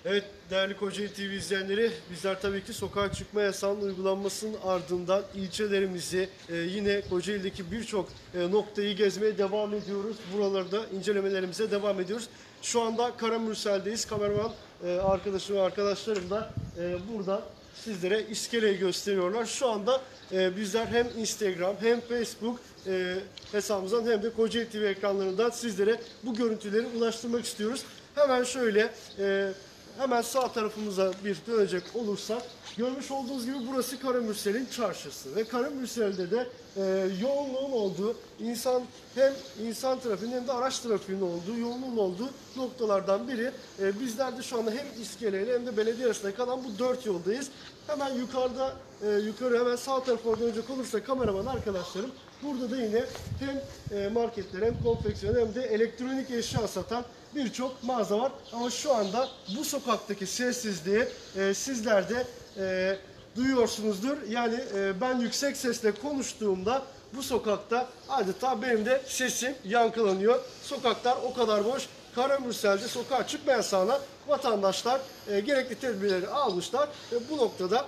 Evet değerli Kocaeli TV izleyenleri, bizler tabii ki sokağa çıkma yasağının uygulanmasının ardından ilçelerimizi yine Kocaeli'deki birçok noktayı gezmeye devam ediyoruz. Buralarda incelemelerimize devam ediyoruz. Şu anda Karamürsel'deyiz. Kameraman arkadaşım ve arkadaşlarım da burada sizlere iskeleyi gösteriyorlar. Şu anda bizler hem Instagram hem Facebook hesabımızdan hem de Kocaeli TV ekranlarından sizlere bu görüntüleri ulaştırmak istiyoruz. Hemen şöyle hemen sağ tarafımıza bir dönecek olursak, görmüş olduğunuz gibi burası Karamürsel'in çarşısı ve Karamürsel'de de yoğunluğun olduğu, hem insan trafiğinin hem de araç trafiğinin olduğu, yoğunluğun olduğu noktalardan biri. Bizler de şu anda hem iskeleyle hem de belediye arasında kalan bu 4 yoldayız. Hemen yukarı hemen sağ tarafa dönecek olursa kameraman arkadaşlarım, burada da yine hem marketler hem konfeksiyon hem de elektronik eşya satan birçok mağaza var. Ama şu anda bu sokaktaki sessizliği sizler de duyuyorsunuzdur. Yani ben yüksek sesle konuştuğumda bu sokakta adeta benim de sesim yankılanıyor. Sokaklar o kadar boş. Karamürsel'de sokağa çıkma yasağına vatandaşlar gerekli tedbirleri almışlar. Bu noktada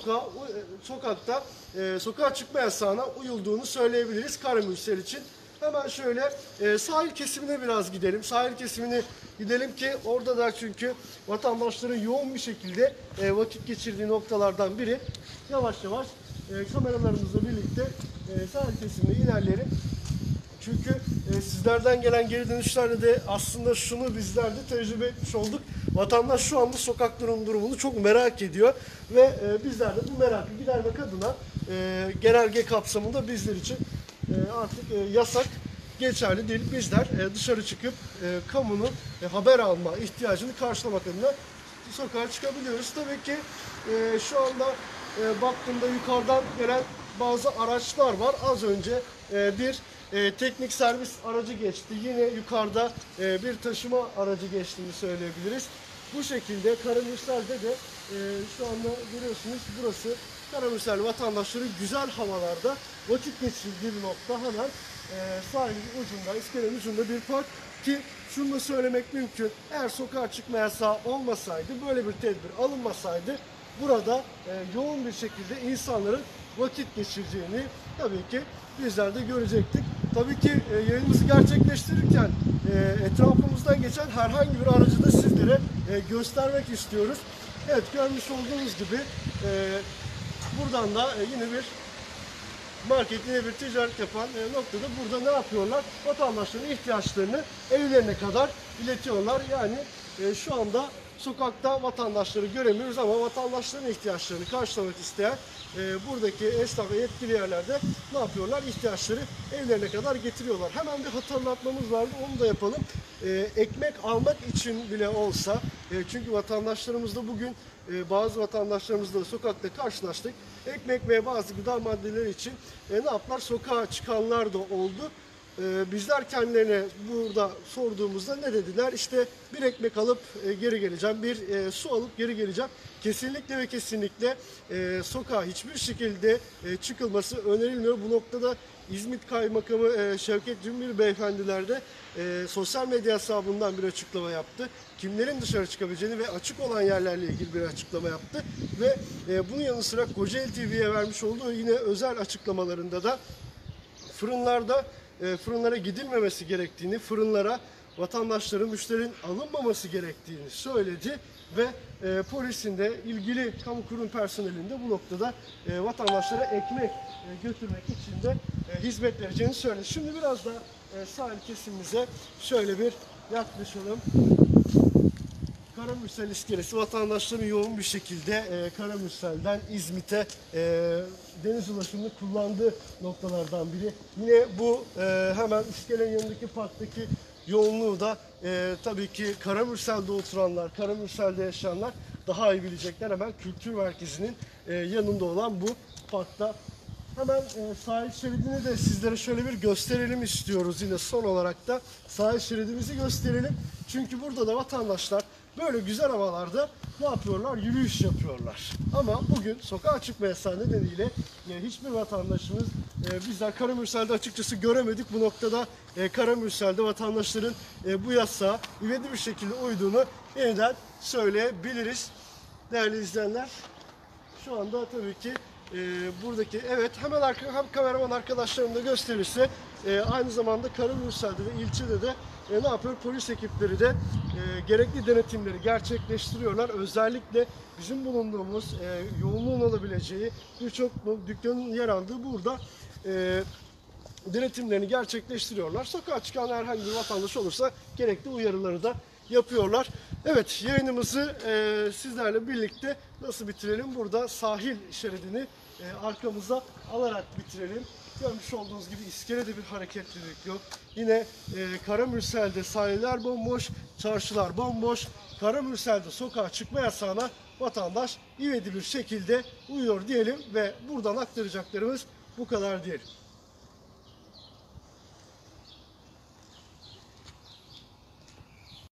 sokağa çıkma yasağına uyulduğunu söyleyebiliriz Karamürsel için. Hemen şöyle sahil kesimine biraz gidelim. Sahil kesimine gidelim ki orada da çünkü vatandaşların yoğun bir şekilde vakit geçirdiği noktalardan biri. Yavaş yavaş kameralarımızla birlikte sahil kesimine ilerleyelim. Çünkü sizlerden gelen geri dönüşlerde de aslında şunu bizler de tecrübe etmiş olduk. Vatandaş şu anda sokakların durumunu çok merak ediyor. Ve bizler de bu merakı gidermek adına genelge kapsamında bizler için artık yasak geçerli değil. Bizler dışarı çıkıp kamunun haber alma ihtiyacını karşılamak adına sokağa çıkabiliyoruz. Tabii ki şu anda baktığımda yukarıdan gelen bazı araçlar var. Az önce bir teknik servis aracı geçti. Yine yukarıda bir taşıma aracı geçtiğini söyleyebiliriz. Bu şekilde Karamürsel'de de şu anda görüyorsunuz, burası Karamürsel vatandaşları güzel havalarda vakit geçirdiği bir nokta. Hemen sahilin ucunda, iskelenin ucunda bir park ki şunu da söylemek mümkün. Eğer sokağa çıkma yasağı olmasaydı, böyle bir tedbir alınmasaydı burada yoğun bir şekilde insanların vakit geçireceğini tabii ki bizler de görecektik. Tabii ki yayınımızı gerçekleştirirken etrafımızdan geçen herhangi bir aracı da sizlere göstermek istiyoruz. Evet, görmüş olduğunuz gibi buradan da yine bir market, yine bir ticaret yapan noktada burada ne yapıyorlar? Vatandaşların ihtiyaçlarını evlerine kadar iletiyorlar. Yani şu anda sokakta vatandaşları göremiyoruz ama vatandaşların ihtiyaçlarını karşılamak isteyen buradaki esnaf ve yetkili yerlerde ne yapıyorlar? İhtiyaçları evlerine kadar getiriyorlar. Hemen bir hatırlatmamız vardı, onu da yapalım. Ekmek almak için bile olsa, çünkü vatandaşlarımızla bugün bazı vatandaşlarımızla sokakta karşılaştık. Ekmek ve bazı gıda maddeleri için ne yaptılar? Sokağa çıkanlar da oldu. Bizler kendilerine burada sorduğumuzda ne dediler? İşte bir ekmek alıp geri geleceğim, bir su alıp geri geleceğim. Kesinlikle ve kesinlikle sokağa hiçbir şekilde çıkılması önerilmiyor. Bu noktada İzmit Kaymakamı Şevket Cümbür Beyefendiler de sosyal medya hesabından bir açıklama yaptı. Kimlerin dışarı çıkabileceğini ve açık olan yerlerle ilgili bir açıklama yaptı. Ve bunun yanı sıra Kocaeli TV'ye vermiş olduğu yine özel açıklamalarında da fırınlara gidilmemesi gerektiğini, fırınlara vatandaşların, müşterinin alınmaması gerektiğini söyledi ve polisin de ilgili kamu kurum personelinin de bu noktada vatandaşlara ekmek götürmek için de hizmet vereceğini söyledi. Şimdi biraz da sahil kesimimize şöyle bir yaklaşalım. Karamürsel iskelesi vatandaşların yoğun bir şekilde Karamürsel'den İzmit'e deniz ulaşımını kullandığı noktalardan biri. Yine bu hemen iskelenin yanındaki parktaki yoğunluğu da tabii ki Karamürsel'de oturanlar, Karamürsel'de yaşayanlar daha iyi bilecekler. Hemen kültür merkezinin yanında olan bu parkta. Hemen sahil şeridini de sizlere şöyle bir gösterelim istiyoruz. Yine son olarak da sahil şeridimizi gösterelim. Çünkü burada da vatandaşlar böyle güzel havalarda ne yapıyorlar? Yürüyüş yapıyorlar. Ama bugün sokağa çıkma yasağı nedeniyle hiçbir vatandaşımız bizler Karamürsel'de açıkçası göremedik. Bu noktada Karamürsel'de vatandaşların bu yasağa ivedi bir şekilde uyduğunu yeniden söyleyebiliriz. Değerli izleyenler, şu anda tabii ki buradaki, evet, hemen hem kameraman arkadaşlarım da gösterirse aynı zamanda Karamürsel'de de ilçede de ne yapıyor? Polis ekipleri de gerekli denetimleri gerçekleştiriyorlar. Özellikle bizim bulunduğumuz yoğunluğun olabileceği birçok dükkanın yer aldığı burada denetimlerini gerçekleştiriyorlar. Sokağa çıkan herhangi bir vatandaş olursa gerekli uyarıları da yapıyorlar. Evet, yayınımızı sizlerle birlikte nasıl bitirelim? Burada sahil şeridini arkamıza alarak bitirelim. Görmüş olduğunuz gibi iskelede bir hareketlilik yok. Yine Karamürsel'de sahiller bomboş, çarşılar bomboş. Karamürsel'de sokağa çıkma yasağına vatandaş ivedi bir şekilde uyuyor diyelim ve buradan aktaracaklarımız bu kadar diyelim.